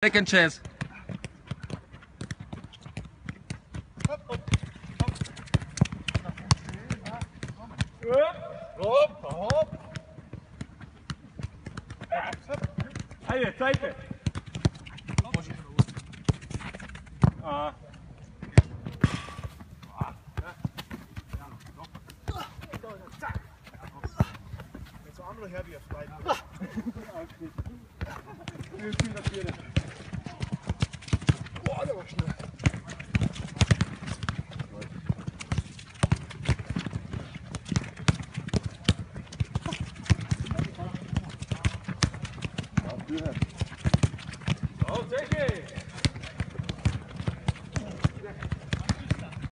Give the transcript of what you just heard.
Second chance. Ajde, cajte! Met z'n andere heb je gelijk. Nu is het 4-4. Oh, dat was snel.